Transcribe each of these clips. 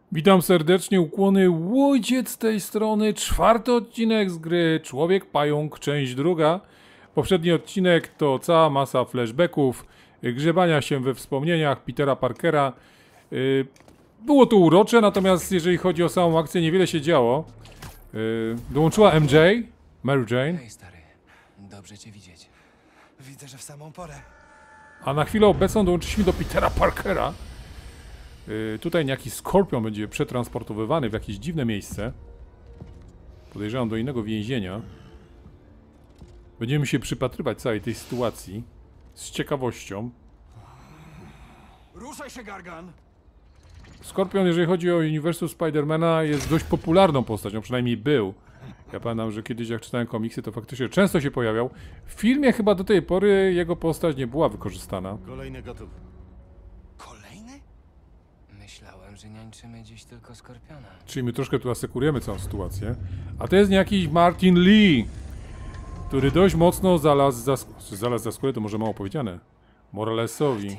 Witam serdecznie, ukłony Łodziec z tej strony, 4. odcinek z gry Człowiek Pająk, część 2. Poprzedni odcinek to cała masa flashbacków, grzebania się we wspomnieniach Petera Parkera. Było to urocze, natomiast jeżeli chodzi o samą akcję, niewiele się działo. Dołączyła MJ, Mary Jane. Hej stary, dobrze cię widzieć. Widzę, że w samą porę. A na chwilę obecną dołączyliśmy do Petera Parkera. Tutaj niejaki Skorpion będzie przetransportowywany w jakieś dziwne miejsce. Podejrzewam do innego więzienia. Będziemy się przypatrywać całej tej sytuacji z ciekawością. Ruszaj się, Gargan! Skorpion, jeżeli chodzi o uniwersum Spidermana, jest dość popularną postacią, przynajmniej był. Ja pamiętam, że kiedyś jak czytałem komiksy, to faktycznie często się pojawiał. W filmie chyba do tej pory jego postać nie była wykorzystana. Kolejny gotów. Kolejny? Myślałem, że niańczymy dziś tylko Skorpiona. Czyli my troszkę tu asekurujemy całą sytuację. A to jest jakiś Martin Lee, który dość mocno znalazł za skórę, to może mało powiedziane, Moralesowi.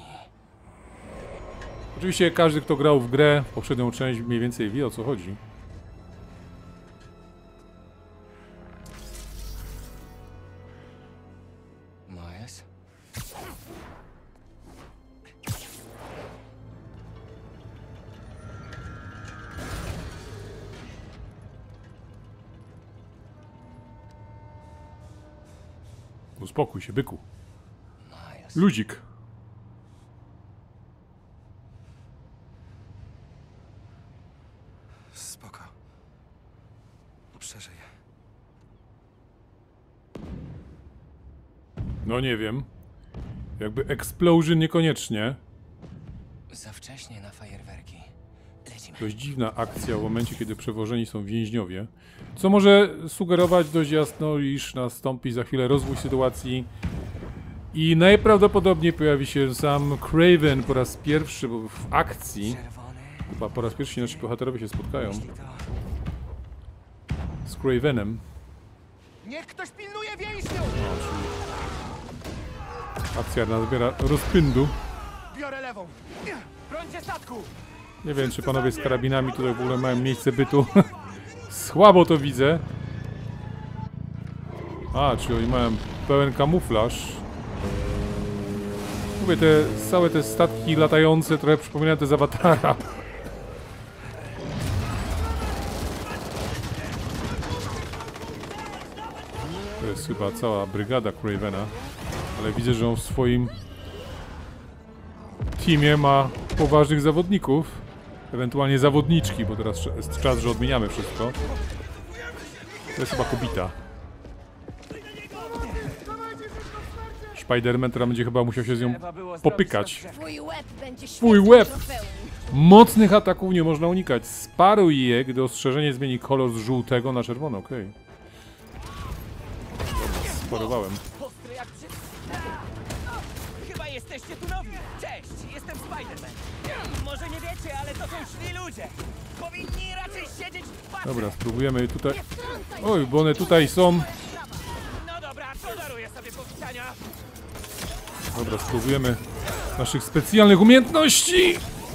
Oczywiście każdy, kto grał w grę, poprzednią część, mniej więcej wie, o co chodzi. Miles? Uspokój się, byku. Miles. Ludzik. Spoko. Przeżyję. No nie wiem. Jakby explosion niekoniecznie. Za wcześnie na fajerwerki. Lecimy. Dość dziwna akcja w momencie, kiedy przewożeni są więźniowie. Co może sugerować dość jasno, iż nastąpi za chwilę rozwój sytuacji. I najprawdopodobniej pojawi się sam Kraven po raz pierwszy w akcji. Czerwony. Chyba po raz pierwszy nasi bohaterowie się spotkają Jeśli to... z Kravenem. Niech ktoś pilnuje więźniów! Akcja nabiera rozpędu. Biorę lewą. Brońcie statku! Nie wiem, czy panowie z karabinami tutaj w ogóle mają miejsce bytu. Słabo to widzę. A, czyli oni mają pełen kamuflaż. Mówię, całe te statki latające trochę przypominają te z Awatara. To jest chyba cała brygada Cravena. Ale widzę, że on w swoim teamie ma poważnych zawodników. Ewentualnie zawodniczki, bo teraz jest czas, że odmieniamy wszystko. To jest chyba kobita. Spiderman teraz będzie chyba musiał się z nią popykać. Twój łeb będzie Twój świetnym łeb! trofeum. Mocnych ataków nie można unikać. Sparuj je, gdy ostrzeżenie zmieni kolor z żółtego na czerwono. Okej. Dobra, sparowałem. Ostry jak przy... Chyba jesteście tu nowi. Cześć, jestem Spiderman. Może nie wiecie, ale to są źli ludzie. Powinni raczej siedzieć w pasie. Dobra, spróbujemy tutaj... Oj, bo one tutaj są. No dobra, to daruję sobie powitania. Dobra, spróbujemy naszych specjalnych umiejętności.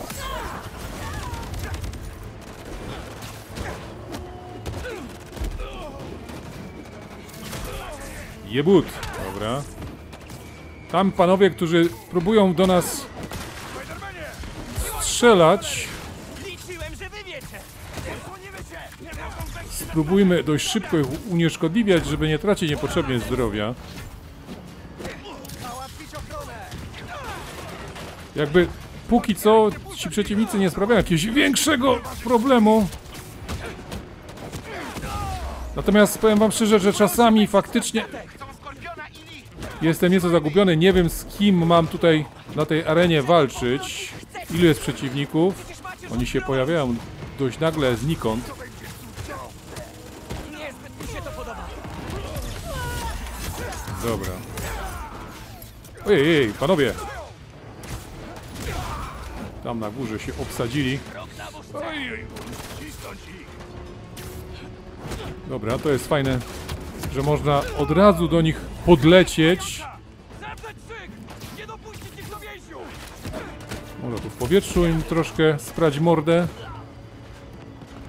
Jebut. Dobra. Tam panowie, którzy próbują do nas strzelać, Liczyłem, że wy wiecie. Odsłonimy się. Nie mogą wejść. spróbujmy dość szybko ich unieszkodliwiać, żeby nie tracić niepotrzebnie zdrowia. Załatwić ochronę! Jakby póki co ci przeciwnicy nie sprawiają jakiegoś większego problemu. Natomiast powiem wam szczerze, że czasami faktycznie Chcą Skorpiona i Lee! jestem nieco zagubiony. Nie wiem, z kim mam tutaj na tej arenie walczyć. Ilu jest przeciwników? Oni się pojawiają dość nagle znikąd. Niezbyt mi się to podoba. Dobra. Ojej, panowie! Tam na górze się obsadzili. Dobra, to jest fajne, że można od razu do nich podlecieć. Zabrać szyk! Nie dopuścić ich do więziów! Może tu w powietrzu im troszkę sprać mordę.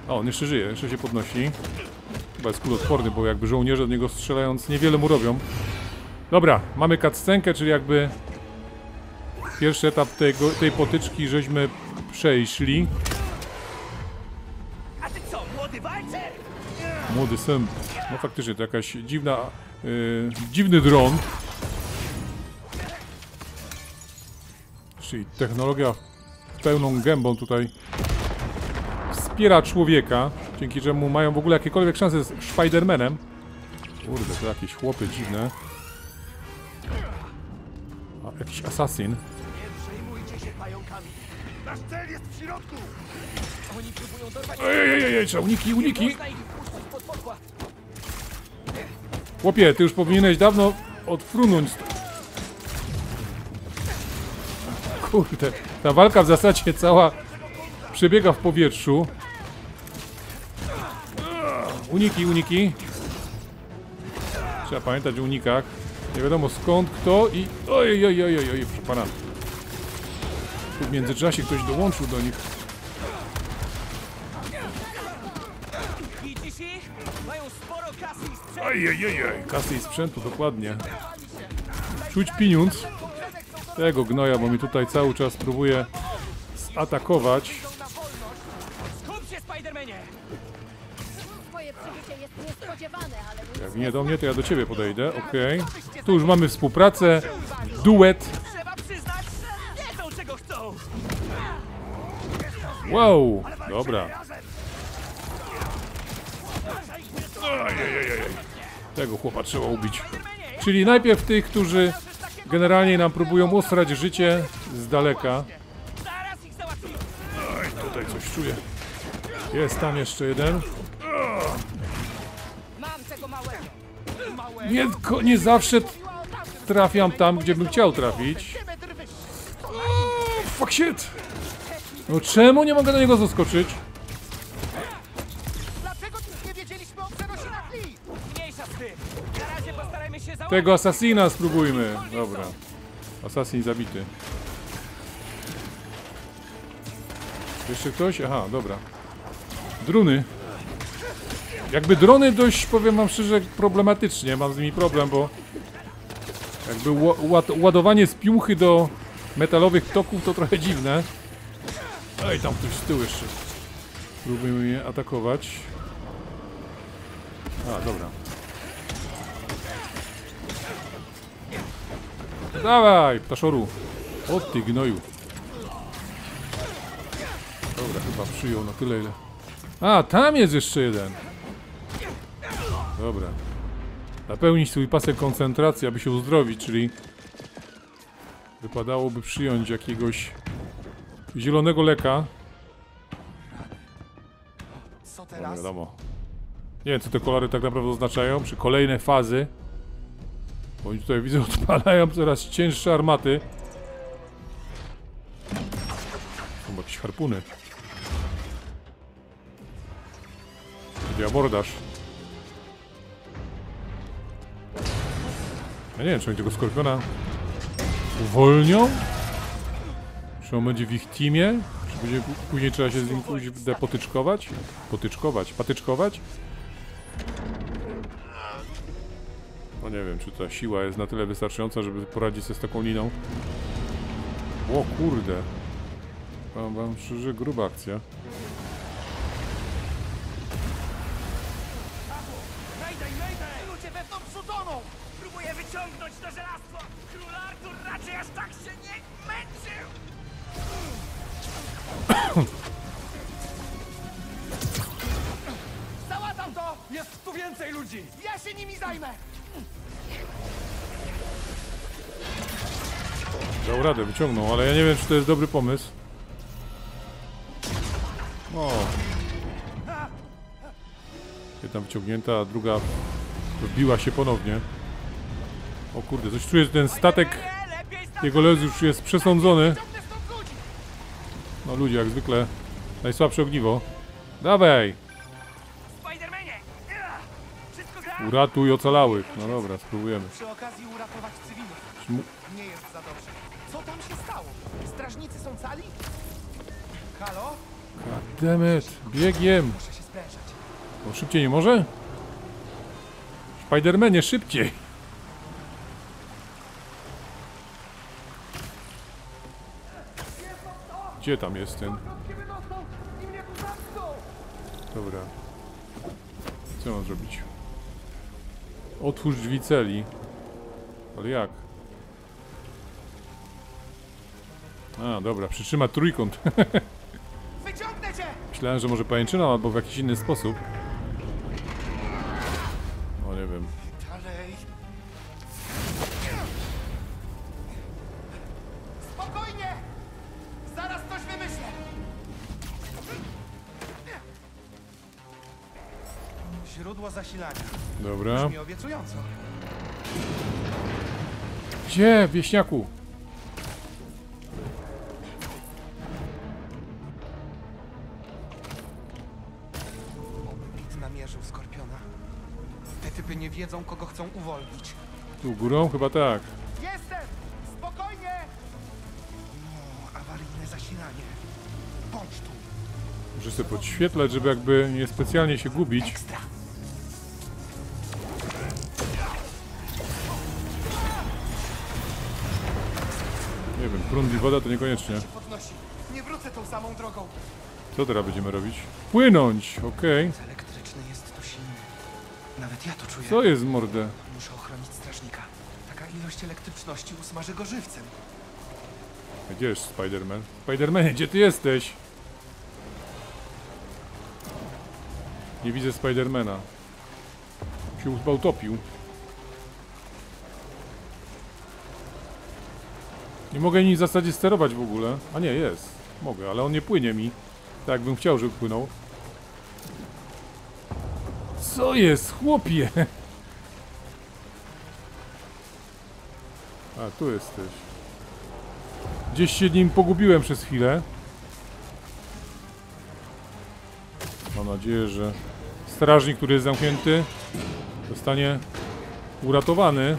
O, on jeszcze żyje, jeszcze się podnosi. Chyba jest kuloodporny, bo jakby żołnierze do niego strzelając niewiele mu robią. Dobra, mamy cutscenkę, czyli jakby pierwszy etap tej potyczki żeśmy przeszli. A ty co, młody walcer? Młody sęp. No faktycznie to jakaś dziwna, dziwny dron. Czyli technologia pełną gębą tutaj wspiera człowieka, dzięki czemu mają w ogóle jakiekolwiek szanse z Spider-Manem. Kurde, to jakieś chłopy dziwne. A, jakiś assassin. Nie przejmujcie się pająkami. Nasz cel jest w środku! Oni próbują dorwać... Ej, trzeba uniki, uniki! Można ich wpuścić pod pokład. Chłopie, ty już powinieneś dawno odfrunąć. Kurde, ta walka w zasadzie cała przebiega w powietrzu. Uniki, uniki. Trzeba pamiętać o unikach. Nie wiadomo skąd, kto i... Oj, proszę pana. Tu w międzyczasie ktoś dołączył do nich. Widzisz ich? Mają sporo kasy i sprzętu. Ojej, kasy i sprzętu, dokładnie. Czuć pieniądz tego gnoja, bo mi tutaj cały czas próbuje zaatakować. Skup się, Spidermanie! Twoje przybycie jest niespodziewane, ale Jak nie do mnie, to ja do ciebie podejdę, okej. Tu już mamy współpracę, duet. Trzeba przyznać, że wiedzą, czego chcą. Wow, dobra. Tego chłopa trzeba ubić. Czyli najpierw tych, którzy generalnie nam próbują osrać życie z daleka. Zaraz ich załatwimy. Oj, tutaj coś czuję. Jest tam jeszcze jeden. Mam tego małego. Nie zawsze trafiam tam, gdzie bym chciał trafić. Fuck shit! No czemu nie mogę do niego zaskoczyć? Dlaczego nic nie wiedzieliśmy o przerosinach Lee? Mniejsza z tym. Na razie postarajmy się załatwić. Tego asasina spróbujmy. Dobra. Asasin zabity. Jeszcze ktoś? Aha, dobra. Drony. Jakby drony dość, powiem wam szczerze, problematycznie. Mam z nimi problem, bo jakby ładowanie z piuchy do metalowych toków to trochę dziwne. Ej, tam ktoś z tyłu jeszcze. Próbujmy je atakować. A, dobra. Dawaj, ptaszoru. O ty gnoju. Dobra, chyba przyjął na tyle, ile... A, tam jest jeszcze jeden. Dobra. Napełnić swój pasek koncentracji, aby się uzdrowić, czyli... Wypadałoby przyjąć jakiegoś... zielonego leka. Co No teraz? wiadomo. Nie wiem, co te kolory tak naprawdę oznaczają. Czy kolejne fazy. Bo oni tutaj widzę odpalają coraz cięższe armaty. Są jakieś harpuny. Gdzie abordaż? Ja nie wiem, czy oni tego skorpiona uwolnią? Czy on będzie w ich teamie? Czy będzie później trzeba się z nim potyczkować? Patyczkować? No nie wiem, czy ta siła jest na tyle wystarczająca, żeby poradzić sobie z taką liną. O kurde. Powiem wam szczerze, gruba akcja. Mayday! Ludzie wewnątrz toną! Próbuję wyciągnąć to żelastwo! Król Artur raczej aż tak się nie męczył! Załatam to! Jest tu więcej ludzi! Ja się nimi zajmę! Dał radę, wyciągnął, ale ja nie wiem, czy to jest dobry pomysł. O. Jedna wyciągnięta, a druga wbiła się ponownie. O kurde, coś czuję, że ten statek jego los już jest przesądzony. Ciągnę stąd ludzi! No ludzie, jak zwykle, najsłabsze ogniwo. Dawaj! Spidermanie! Wszystko gra? Uratuj ocalałych. No dobra, spróbujemy. Przy okazji uratować cywilów. Nie jest za dobrze. Co tam się stało? Strażnicy są cali? Halo? Goddammit, biegiem. Muszę się sprężać. O, szybciej nie może? Spidermanie, szybciej. Gdzie tam jest ten? Dobra. Co mam zrobić? Otwórz drzwi celi. Ale jak? A, dobra, przytrzyma trójkąt. Wyciągnę cię! Myślałem, że może pajęczyną albo w jakiś inny sposób. No nie wiem. Dalej. Spokojnie! Zaraz coś wymyślę! Źródło zasilania. Dobra. Brzmi obiecująco. Gdzie, wieśniaku? Pit namierzył Skorpiona. Te typy nie wiedzą, kogo chcą uwolnić. Tu górą? Chyba tak. Jestem! Spokojnie! No, awaryjne zasilanie. Bądź tu. Muszę sobie podświetlać, żeby jakby nie specjalnie się gubić. Ekstra. Nie wiem, prąd i woda to niekoniecznie. Podnosi. Nie wrócę tą samą drogą. Co teraz będziemy robić? Płynąć, okej. Elektryczny jest tu silny. Nawet ja to czuję. Co jest mordę? Muszę ochronić strażnika. Taka ilość elektryczności usmaży go żywcem. Gdzie jest Spiderman? Spidermanie, gdzie ty jesteś? Nie widzę Spidermana. Się chyba utopił. Nie mogę nic w zasadzie sterować w ogóle. A nie, jest. Mogę, ale on nie płynie mi. Tak bym chciał, żeby płynął. Co jest, chłopie? A, tu jesteś. Gdzieś się nim pogubiłem przez chwilę. Mam nadzieję, że strażnik, który jest zamknięty, zostanie uratowany.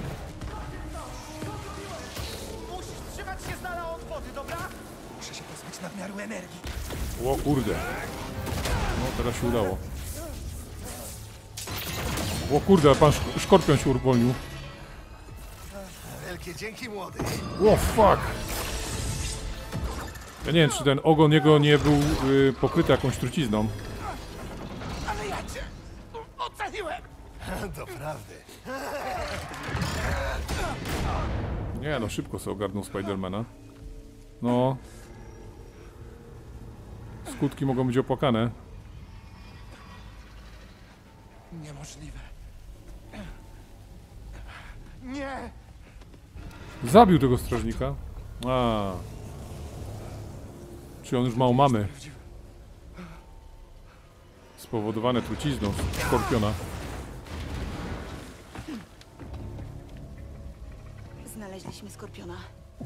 Musisz trzymać się z dala od wody, dobra? Muszę się pozbyć nadmiaru energii. O kurde. No teraz się udało. O kurde, a pan szkorpion się uwolnił. Wielkie dzięki, młody. O fuck. Ja nie wiem, czy ten ogon jego nie był pokryty jakąś trucizną. Ale ja cię ocaliłem. Doprawdy. Nie no, szybko sobie ogarnął Spidermana. No. Skutki mogą być opłakane. Niemożliwe. Nie! Zabił tego strażnika. A. Czy on już ma mamy? Spowodowane trucizną skorpiona. Znaleźliśmy Skorpiona.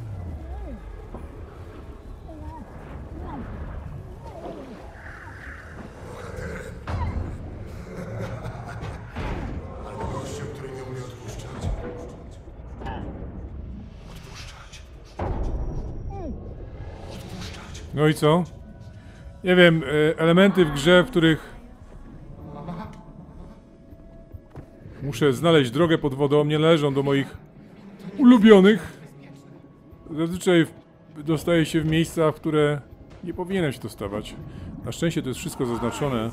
Gościem, który nie umie odpuszczać. Odpuszczać. No i co? Nie wiem, elementy w grze, w których muszę znaleźć drogę pod wodą, nie należą do moich ulubionych. Zazwyczaj dostaję się w miejsca, w które nie powinienem się dostawać. Na szczęście to jest wszystko zaznaczone.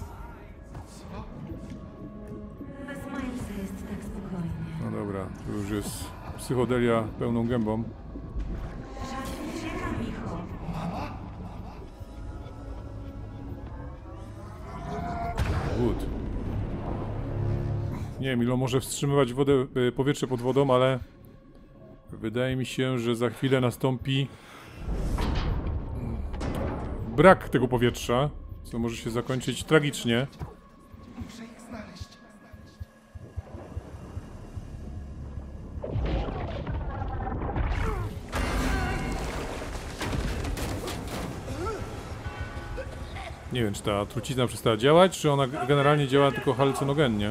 Bez Milesa jest tak spokojnie. No dobra, to już jest psychodelia pełną gębą. Ucieka, Micho. Good. Nie wiem, ile może wstrzymywać wodę, powietrze pod wodą, ale wydaje mi się, że za chwilę nastąpi brak tego powietrza, co może się zakończyć tragicznie. Muszę ich znaleźć. Nie wiem, czy ta trucizna przestała działać, czy ona generalnie działa tylko halucynogennie.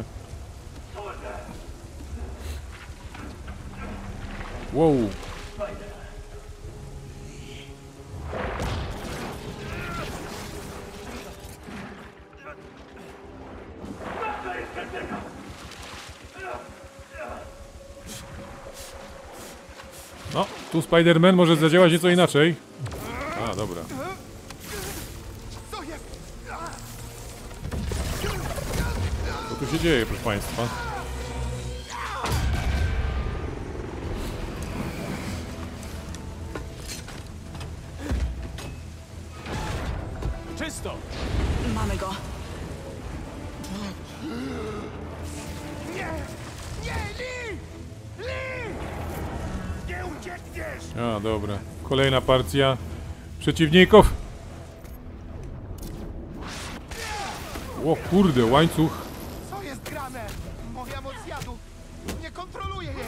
Wow. Tu Spider-Man może zadziałać nieco inaczej. A, dobra. Co jest? Co tu się dzieje, proszę państwa? Czysto! Mamy go. Nie! Nie, Lee! Lee! Nie uciekniesz! A, dobra. Kolejna partia przeciwników. O kurde, łańcuch. Co jest grane? Moja moc jadu! Nie kontroluję jej!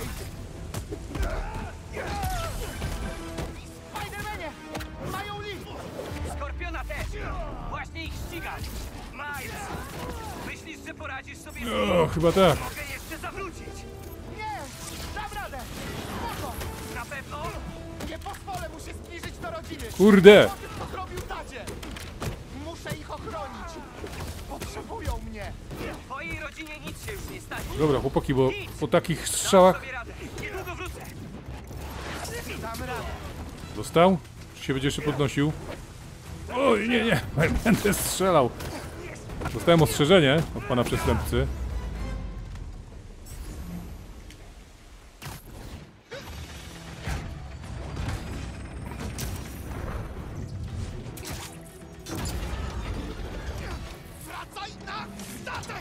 Spidermanie! Mają Lee! Skorpiona też! Właśnie ich ścigam! Miles! Myślisz, że poradzisz sobie z nim? O, chyba tak. Mogę jeszcze zawrócić! Nie! Dam radę! Spoko! Na pewno? Nie pozwolę mu się zbliżyć do rodziny! Kurde. Po tym, co zrobił tacie! Muszę ich ochronić! Potrzebują mnie! Twojej rodzinie nic się już nie stanie. Dobra, chłopaki, bo po takich Dam strzałach... sobie radę. Niedługo wrócę. Dam radę! Dostał? Czy się będzie jeszcze podnosił? Oj, nie, nie, będę strzelał. Dostałem ostrzeżenie od pana przestępcy. Wracaj na statek!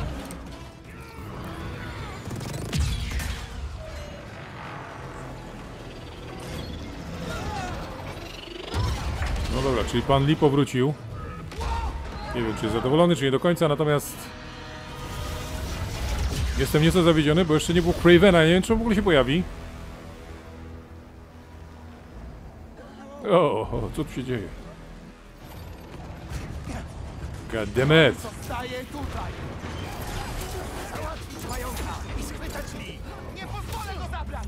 No dobra, czyli pan Lee powrócił. Nie wiem, czy jest zadowolony, czy nie do końca, natomiast... Jestem nieco zawiedziony, bo jeszcze nie było Cravena, nie wiem, czy on w ogóle się pojawi. O, co tu się dzieje? God damn it. Zostaję tutaj! Załatwić pająka i schwytać Lee! Nie pozwolę go zabrać!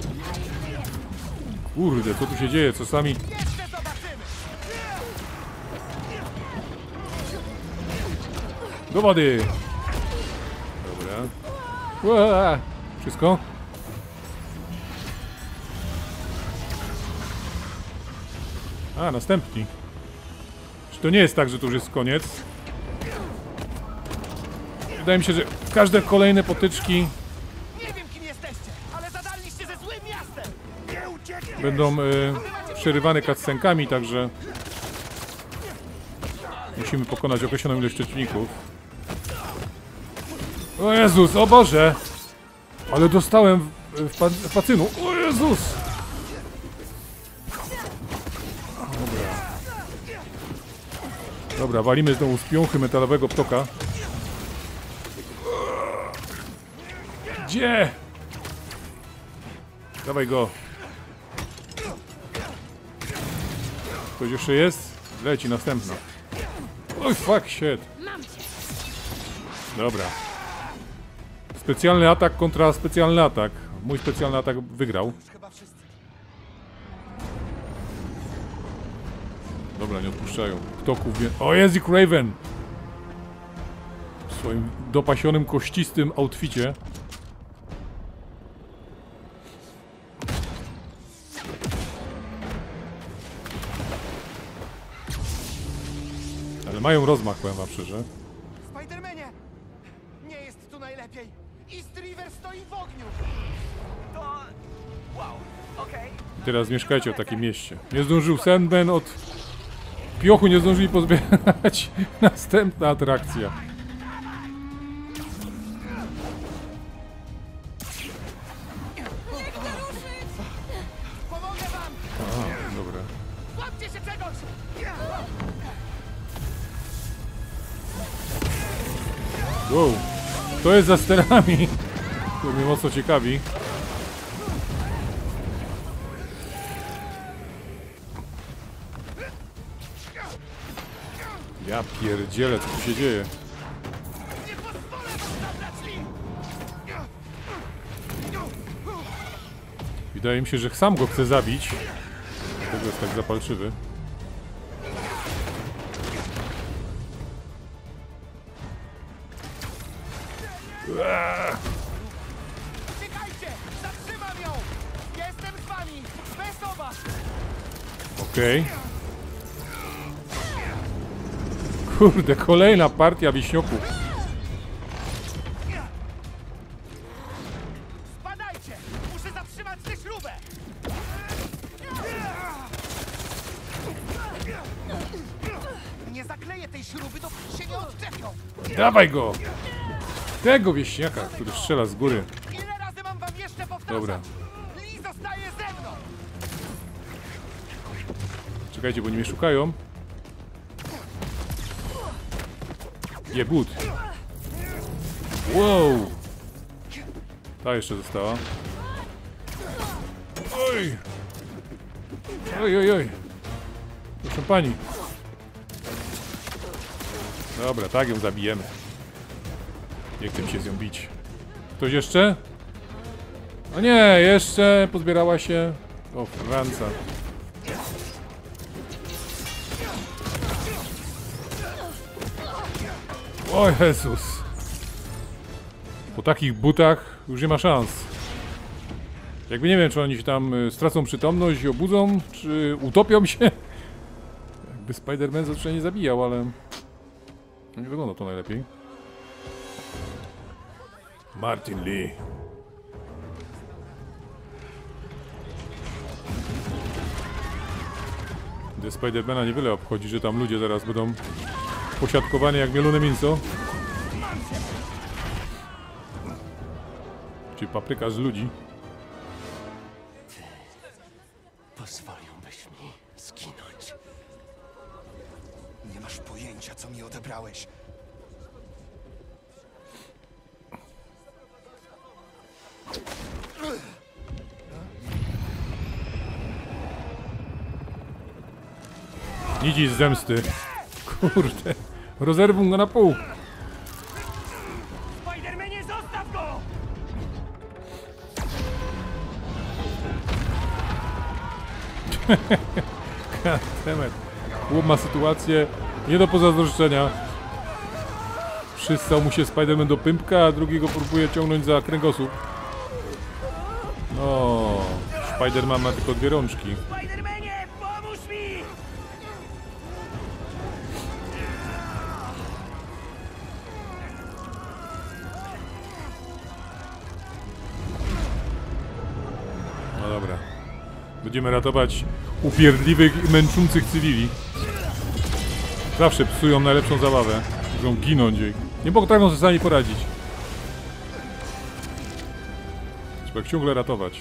Kurde, co tu się dzieje? Czasami... Jeszcze zobaczymy! Do wody! Dobra. Ua! Wszystko? A, następni. Czy to nie jest tak, że to już jest koniec? Wydaje mi się, że każde kolejne potyczki Nie wiem, kim jesteście, ale zadarliście ze złym miastem! Nie uciekniesz! będą przerywane cutscenkami, także musimy pokonać określoną ilość przeciwników. O Jezus, o Boże! Ale dostałem w pacynu. O Jezus! Dobra, walimy znowu z piąchy metalowego ptoka. Gdzie? Dawaj go. Ktoś jeszcze jest? Leci następna. Oj, fuck, shit. Dobra. Specjalny atak kontra specjalny atak. Mój specjalny atak wygrał. Chyba wszyscy. Dobra, nie odpuszczają. Ptoków wie... O, jest i Craven! W swoim dopasionym, kościstym outficie. Ale mają rozmach, powiem wam szczerze. Spidermanie! Nie jest tu najlepiej! East River stoi w ogniu! To... Wow, okej. Teraz mieszkajcie w takim mieście. Nie zdążył Sandman od... Piochu nie zdążyli pozbierać. Następna atrakcja. Pomogę wam! A, dobra. Łapcie się czegoś! Wow. To jest za sterami. To mnie mocno ciekawi. Ja pierdzielę, co tu się dzieje. Nie pozwolę wam zabrać Lee! Wydaje mi się, że sam go chce zabić. Dlatego jest tak zapalczywy. Uciekajcie! Zatrzymam ją! Jestem z wami! Bez Okej. Kurde, kolejna partia wiśnioków. Spadajcie! Muszę zatrzymać tę śrubę! Nie zakleję tej śruby, dopóki się nie odczepią! Dawaj go! Tego wieśniaka, który strzela z góry. Ile razy mam wam jeszcze powtarzać? Dobra. Lee zostaje ze mną! Czekajcie, bo oni mnie szukają. Jebut. Wow! Ta jeszcze została. Oj! Oj, oj, oj! Proszę pani. Dobra, tak ją zabijemy. Nie chcę mi się z nią bić. Ktoś jeszcze? O nie, jeszcze pozbierała się. O, Franca. O Jezus. Po takich butach już nie ma szans. Jakby nie wiem, czy oni się tam stracą przytomność i obudzą, czy utopią się. Jakby Spider-Man zawsze nie zabijał, ale no nie wygląda to najlepiej. Martin Lee. Gdy Spider-Mana niewiele obchodzi, że tam ludzie zaraz będą posiadkowane jak mielone mięso. Czyli papryka z ludzi. Pozwoliłbyś mi zginąć. Nie masz pojęcia, co mi odebrałeś. Nici z zemsty. Kurde. Rozerwą go na pół. Spidermanie, zostaw go! Temet. Chłop ma sytuację nie do pozazdroszczenia. Przystał mu się Spider-Man do pympka, a drugi go próbuje ciągnąć za kręgosłup. No, Spider-Man ma tylko dwie rączki. Spidermanie, pomóż mi! No dobra. Będziemy ratować upierdliwych i męczących cywili. Zawsze psują najlepszą zabawę. Muszą ginąć. Nie potrafią sobie sami poradzić. Trzeba ich ciągle ratować.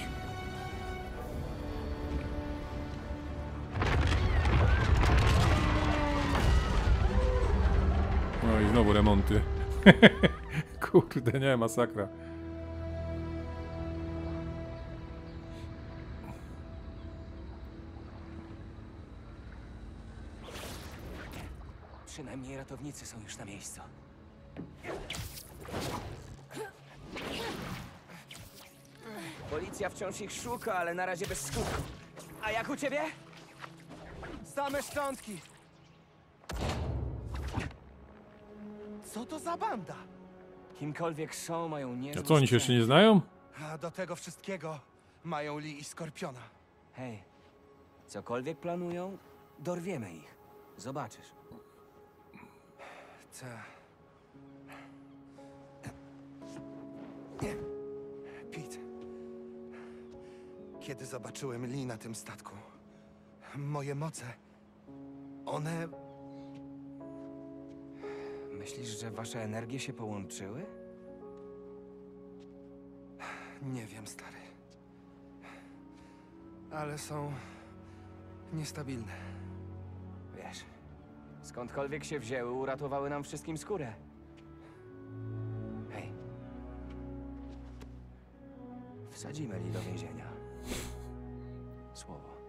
No i znowu remonty. Kurde, nie, masakra. Przynajmniej ratownicy są już na miejscu. Policja wciąż ich szuka, ale na razie bez skutku. A jak u ciebie? Same szczątki. Co to za banda? Kimkolwiek są, mają niezły A co, oni się jeszcze sprzęt. nie znają? A do tego wszystkiego mają Lee i Skorpiona. Hej, cokolwiek planują, dorwiemy ich. Zobaczysz. Pete. Kiedy zobaczyłem Lee na tym statku, moje moce, one... Myślisz, że wasze energie się połączyły? Nie wiem, stary. Ale są niestabilne. Wiesz, skądkolwiek się wzięły, uratowały nam wszystkim skórę. Hej. Wsadzimy Lee do więzienia. Słowo.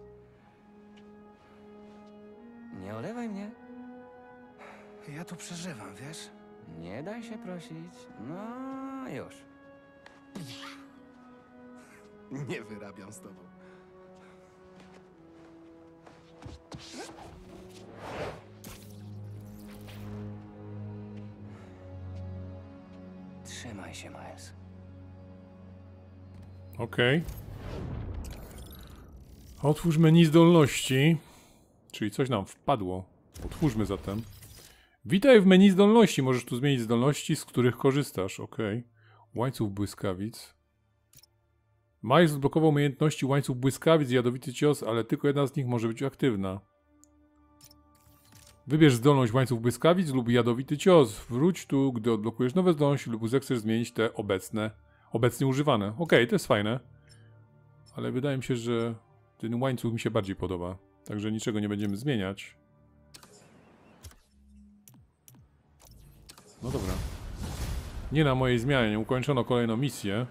Nie olewaj mnie. Ja tu przeżywam, wiesz? Nie daj się prosić. No już. Nie wyrabiam z tobą. Trzymaj się, Miles. Okej. Otwórz menu zdolności. Czyli coś nam wpadło. Otwórzmy zatem. Witaj w menu zdolności. Możesz tu zmienić zdolności, z których korzystasz. Ok. Łańcuch błyskawic. Miles odblokował umiejętności łańcuch błyskawic i jadowity cios, ale tylko jedna z nich może być aktywna. Wybierz zdolność łańcuch błyskawic lub jadowity cios. Wróć tu, gdy odblokujesz nowe zdolności lub zechcesz zmienić te obecnie używane. Ok, to jest fajne. Ale wydaje mi się, że ten łańcuch mi się bardziej podoba. Także niczego nie będziemy zmieniać. No dobra. Nie na mojej zmianie. Ukończono kolejną misję.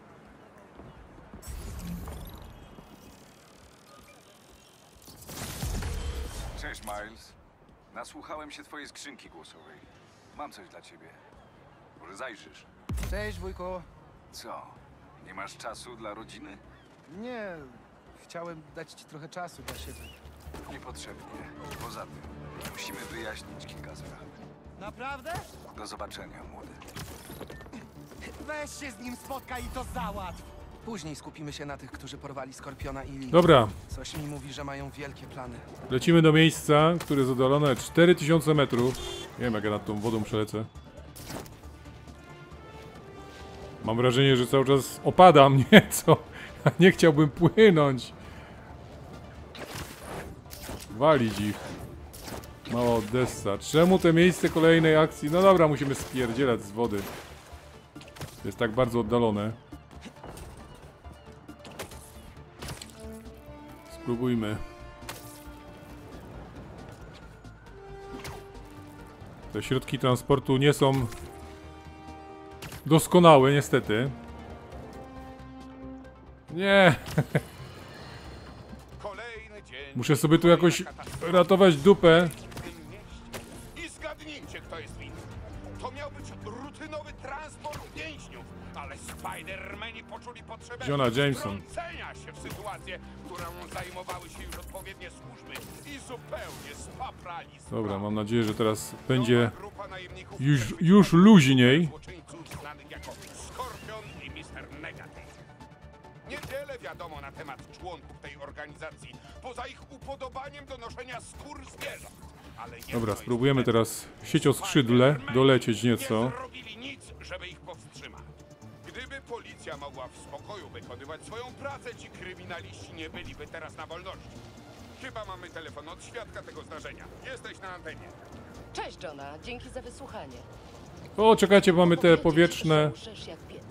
Cześć, Miles. Nasłuchałem się twojej skrzynki głosowej. Mam coś dla ciebie. Może zajrzysz? Cześć, wujku. Co? Nie masz czasu dla rodziny? Nie, chciałem dać ci trochę czasu dla siebie. Niepotrzebnie. Poza tym, musimy wyjaśnić kilka spraw. Naprawdę? Do zobaczenia, młody. Weź się z nim spotkaj i to załatw. Później skupimy się na tych, którzy porwali Skorpiona i... Dobra, Coś mi mówi, że mają wielkie plany. lecimy do miejsca, które jest oddalone 4000 metrów. Nie wiem, jak ja nad tą wodą przelecę. Mam wrażenie, że cały czas opadam nieco. Nie chciałbym płynąć. Walić ich. Mała Odessa. Czemu te miejsce kolejnej akcji? No dobra, musimy spierdzielać z wody. To jest tak bardzo oddalone. Spróbujmy. Te środki transportu nie są doskonałe, niestety. Nie. Kolejny dzień. Muszę sobie tu jakoś ratować dupę. w tym mieście. I zgadnijcie, kto jest winny. To miał być rutynowy transport więźniów, ale Spider-Mani poczuli potrzebę Jonah Jameson. wtrącenia się w sytuację, którą zajmowały się już odpowiednie służby i zupełnie spaprali sprawę. Dobra, mam nadzieję, że teraz będzie Nowa grupa najemników już luźniej. złoczyńców znanych jako Skorpion i Mr. Negatyw. Niewiele wiadomo na temat członków tej organizacji, poza ich upodobaniem do noszenia skór zwierząt. Ale jedno Dobra, jest spróbujemy pewne. teraz siecioskrzydle dolecieć nieco. Nie zrobili nic, żeby ich powstrzymać. Gdyby policja mogła w spokoju wykonywać swoją pracę, ci kryminaliści nie byliby teraz na wolności. Chyba mamy telefon od świadka tego zdarzenia. Jesteś na antenie. Cześć, Johna. Dzięki za wysłuchanie. O, czekajcie, mamy te powietrzne. Łżesz jak piec.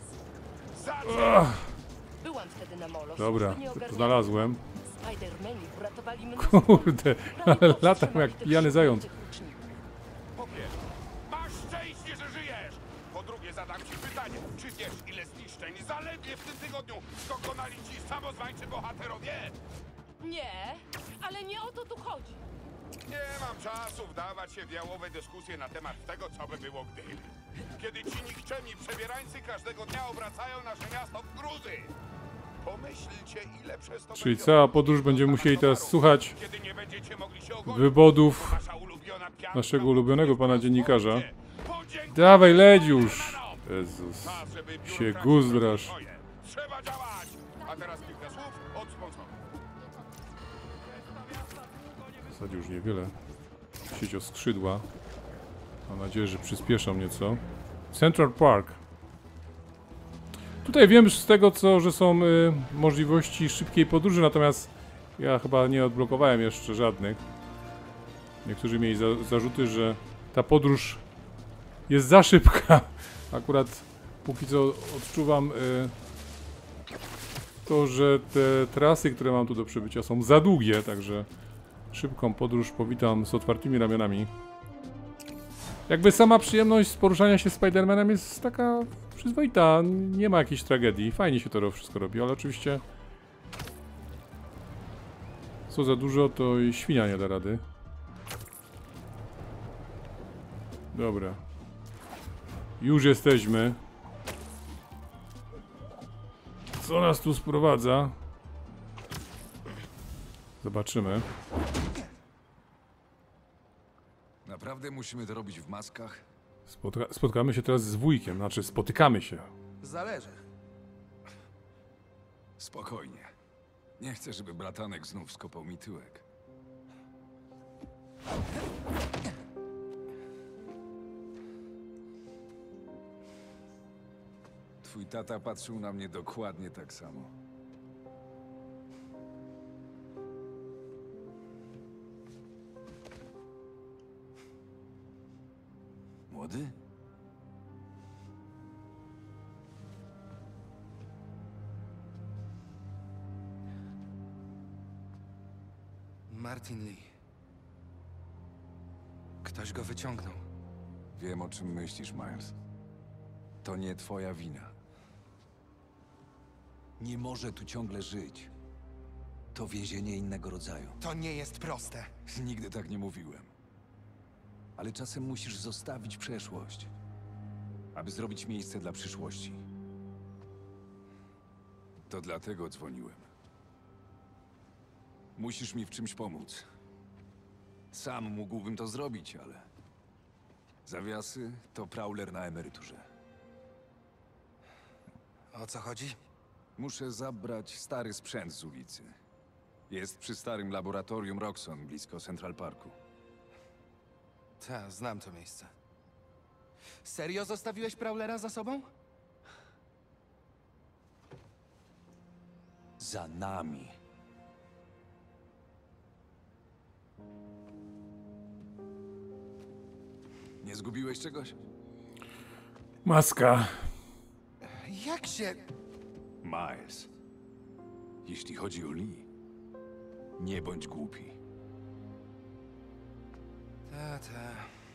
Byłam wtedy na molo. Dobra, Służby nie ogarniały. znalazłem. Spider-Mani uratowali mnóstwo. Kurde, ale Prawie latam powstrzymali jak tych pijany zając. szkodzących łuczników. Po pierwsze, masz szczęście, że żyjesz! Po drugie, zadam ci pytanie, czy wiesz, ile zniszczeń zaledwie w tym tygodniu dokonali ci samozwańczy bohaterowie? Nie, ale nie o to tu chodzi. Nie mam czasu wdawać się w jałowe dyskusje na temat tego, co by było gdyby. Kiedy ci nikczemni przebierańcy każdego dnia obracają nasze miasto w gruzy. Pomyślcie, ile przez to Czyli będzie cała odbytów podróż będziemy do musieli teraz towarów, słuchać kiedy nie będziecie mogli się ogolić, wywodów bo wasza ulubiona pianka naszego ulubionego pana dziennikarza. Podziękujcie Dawaj, leć już! Spider-Manom! Jezus, Czas, żeby się biurokraci guzdrasz. zrobili swoje. Trzeba działać! A teraz kilka słów od sponsorów. W zasadzie już niewiele. Siecioskrzydła. Mam nadzieję, że przyspieszą nieco. Central Park. Tutaj wiem z tego, że są możliwości szybkiej podróży, natomiast ja chyba nie odblokowałem jeszcze żadnych. Niektórzy mieli zarzuty, że ta podróż jest za szybka. Akurat póki co odczuwam to, że te trasy, które mam tu do przebycia, są za długie, także szybką podróż powitam z otwartymi ramionami. Jakby sama przyjemność z poruszania się Spider-Manem jest taka przyzwoita, nie ma jakiejś tragedii, fajnie się to wszystko robi, ale oczywiście co za dużo, to i świnia nie da rady. Dobra. Już jesteśmy. Co nas tu sprowadza? Zobaczymy. Naprawdę musimy to robić w maskach? Spotkamy się teraz z wujkiem, znaczy spotykamy się. Zależy. Spokojnie. Nie chcę, żeby bratanek znów skopał mi tyłek. Twój tata patrzył na mnie dokładnie tak samo. Młody? Martin Lee. Ktoś go wyciągnął. Wiem, o czym myślisz, Miles. To nie twoja wina. Nie może tu ciągle żyć. To więzienie innego rodzaju. To nie jest proste. Nigdy tak nie mówiłem. Ale czasem musisz zostawić przeszłość, aby zrobić miejsce dla przyszłości. To dlatego dzwoniłem. Musisz mi w czymś pomóc. Sam mógłbym to zrobić, ale... Zawiasy to Prowler na emeryturze. O co chodzi? Muszę zabrać stary sprzęt z ulicy. Jest przy starym laboratorium Roxxon, blisko Central Parku. Ta, znam to miejsce. Serio zostawiłeś Prowlera za sobą? Za nami. Nie zgubiłeś czegoś? Maska. Jak się... Miles. Jeśli chodzi o Lee, nie bądź głupi. Ta.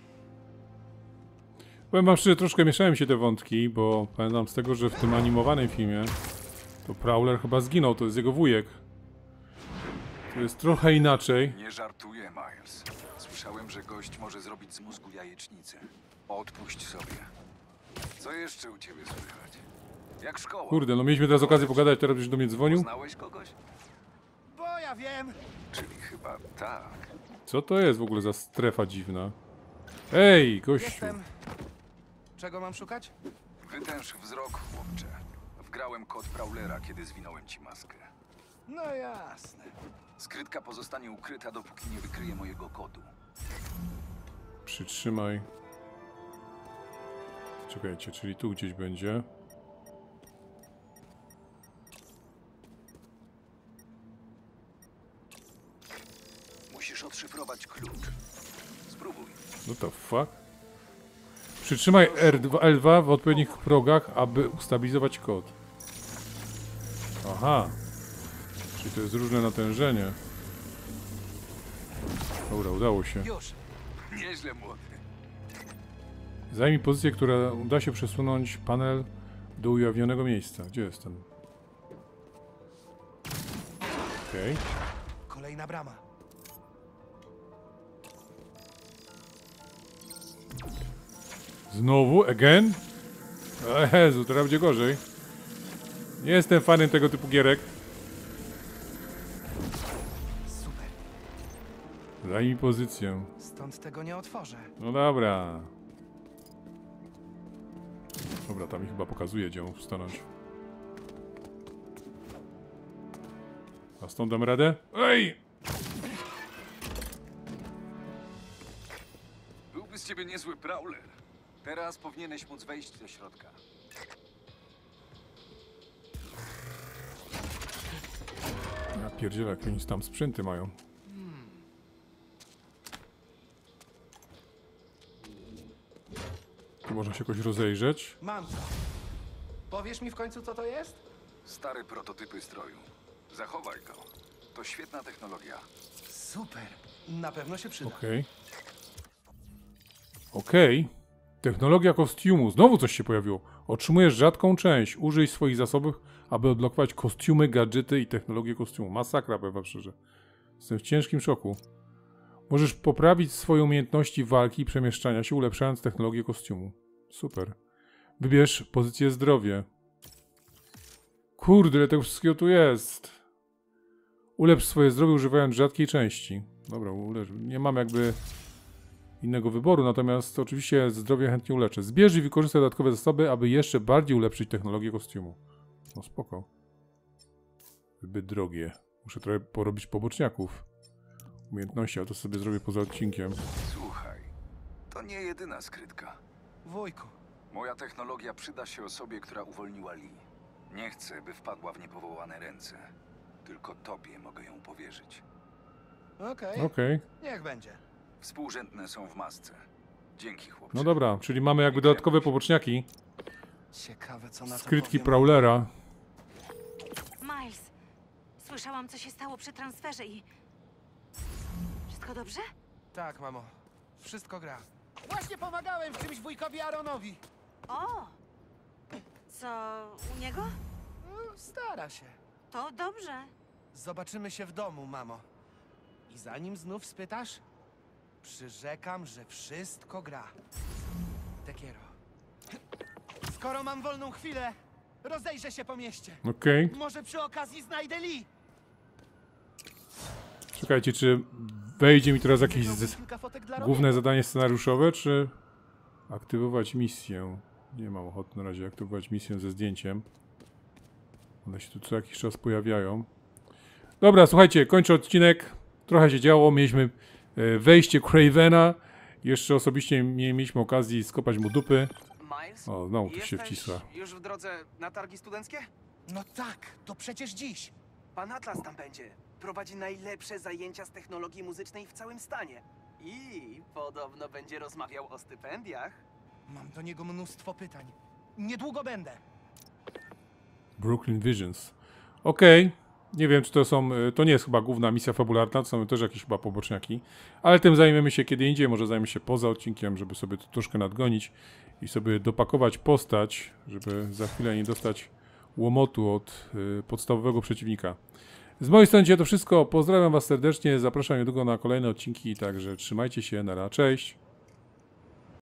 Powiem wam szczerze, troszkę mieszałem się te wątki, bo pamiętam z tego, że w tym animowanym filmie to Prowler chyba zginął, to jest jego wujek. To jest trochę inaczej. Nie żartuję, Miles. Słyszałem, że gość może zrobić z mózgu jajecznicę. Odpuść sobie. Co jeszcze u ciebie słychać? Jak szkoła? Kurde, no mieliśmy teraz okazję pogadać, teraz byś do mnie dzwonił. Znałeś kogoś? Bo ja wiem. Czyli chyba tak. Co to jest w ogóle za strefa dziwna? Ej, gościu. Jestem. Czego mam szukać? Wytęż wzrok, chłopcze. Wgrałem kod Prowlera, kiedy zwinąłem ci maskę. No jasne. Skrytka pozostanie ukryta, dopóki nie wykryję mojego kodu. Przytrzymaj. Czekajcie, czyli tu gdzieś będzie. Musisz odszyfrować klucz. Spróbuj. No to fuck. Przytrzymaj L2 w odpowiednich progach, aby ustabilizować kod. Aha. Czyli to jest różne natężenie. Dobra, udało się. Już. Nieźle, młody. Zajmij pozycję, która uda się przesunąć panel do ujawnionego miejsca. Gdzie jestem? Okej. Kolejna brama. Znowu? Again? O Jezu, teraz będzie gorzej. Nie jestem fanem tego typu gierek. Super. Zajmij pozycję. Stąd tego nie otworzę. No dobra. Dobra, tam mi chyba pokazuje, gdzie mam stanąć. A stąd dam radę? Ej! Byłby z ciebie niezły Prowler. Teraz powinieneś móc wejść do środka. Ja pierdzielę, jak oni tam sprzęty mają. Tu można się jakoś rozejrzeć. Mam to. Powiesz mi w końcu, co to jest? Stare prototypy stroju. Zachowaj go. To świetna technologia. Super. Na pewno się przyda. Okej. Okej. Technologia kostiumu. Znowu coś się pojawiło. Otrzymujesz rzadką część. Użyj swoich zasobów, aby odblokować kostiumy, gadżety i technologię kostiumu. Masakra, powiem wam szczerze. Jestem w ciężkim szoku. Możesz poprawić swoje umiejętności walki i przemieszczania się, ulepszając technologię kostiumu. Super. Wybierz pozycję zdrowie. Kurde, ile tego wszystkiego tu jest. Ulepsz swoje zdrowie, używając rzadkiej części. Dobra, nie mam jakby innego wyboru, natomiast oczywiście zdrowie chętnie uleczę. Zbierz i wykorzystaj dodatkowe zasoby, aby jeszcze bardziej ulepszyć technologię kostiumu. No spoko. Zbyt drogie. Muszę trochę porobić poboczniaków. Umiejętności, a to sobie zrobię poza odcinkiem. Słuchaj, to nie jedyna skrytka. Wujku, Moja technologia przyda się osobie, która uwolniła Lee. Nie chcę, by wpadła w niepowołane ręce. Tylko tobie mogę ją powierzyć. okej, Okej. niech będzie. Współrzędne są w masce. Dzięki, chłopcze. No dobra, czyli mamy jakby dodatkowe poboczniaki. Ciekawe, co na to Skrytki powie Prowlera. Miles, słyszałam, co się stało przy transferze i... Wszystko dobrze? Tak, mamo. Wszystko gra. Właśnie pomagałem w czymś wujkowi Aaronowi. O! Co u niego? Stara się. To dobrze. Zobaczymy się w domu, mamo. I zanim znów spytasz, przyrzekam, że wszystko gra. Te quiero. Skoro mam wolną chwilę, rozejrzę się po mieście. Okej. Może przy okazji znajdę Lee. Czekajcie, czy wejdzie mi teraz jakieś Zrobię kilka fotek dla główne Robiego. zadanie scenariuszowe, czy aktywować misję? Nie mam ochoty na razie aktywować misję ze zdjęciem. One się tu co jakiś czas pojawiają. Dobra, słuchajcie, kończę odcinek. Trochę się działo, mieliśmy wejście Cravena. Jeszcze osobiście nie mieliśmy okazji skopać mu dupy. Miles? O, znowu tu się Jesteś wcisła. już w drodze na targi studenckie? No tak, to przecież dziś. Pan Atlas tam będzie. Prowadzi najlepsze zajęcia z technologii muzycznej w całym stanie. I podobno będzie rozmawiał o stypendiach. Mam do niego mnóstwo pytań. Niedługo będę. Brooklyn Visions. Okej. Nie wiem, czy to są... To nie jest chyba główna misja fabularna, to są też jakieś chyba poboczniaki. Ale tym zajmiemy się kiedy indziej, może zajmiemy się poza odcinkiem, żeby sobie to troszkę nadgonić i sobie dopakować postać, żeby za chwilę nie dostać łomotu od podstawowego przeciwnika. Z mojej strony to wszystko. Pozdrawiam was serdecznie, zapraszam niedługo na kolejne odcinki, także trzymajcie się, cześć!